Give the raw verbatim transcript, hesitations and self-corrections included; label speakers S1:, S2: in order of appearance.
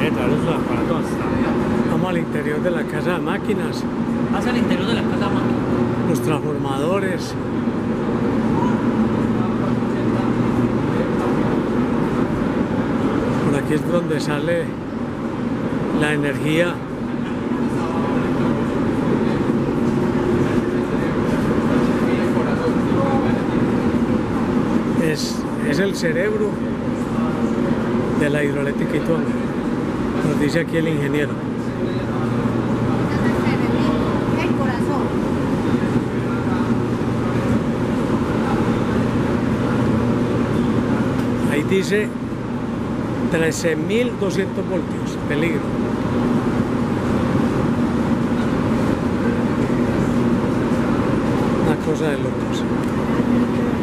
S1: Vamos al interior de la casa de máquinas.
S2: Hacia el interior de la casa de máquinas.
S1: Los transformadores. Por aquí es donde sale la energía. Es, es el cerebro de la hidroeléctrica Ituango, nos dice aquí el ingeniero.
S3: El corazón.
S1: Ahí dice trece mil doscientos voltios, peligro. Una cosa de locos.